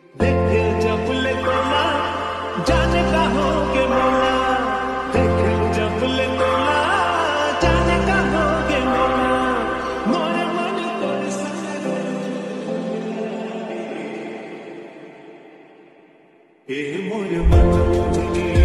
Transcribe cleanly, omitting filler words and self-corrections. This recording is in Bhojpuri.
देखे जब ले तोला जाने का हो के मोला, देखे जब ले तोला जाने का हो के मोला, मोरे मन तोरे संग ए मोरे मन